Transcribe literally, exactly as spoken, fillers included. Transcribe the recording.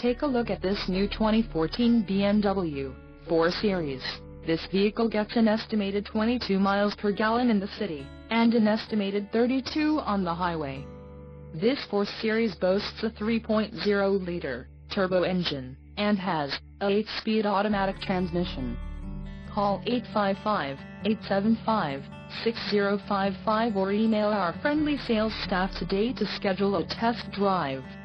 take a look at this new twenty fourteen B M W four Series. This vehicle gets an estimated twenty-two miles per gallon in the city, and an estimated thirty-two on the highway. This four Series boasts a three point oh liter turbo engine, and has a eight speed automatic transmission. Call eight five five, eight seven five, six zero five five or email our friendly sales staff today to schedule a test drive.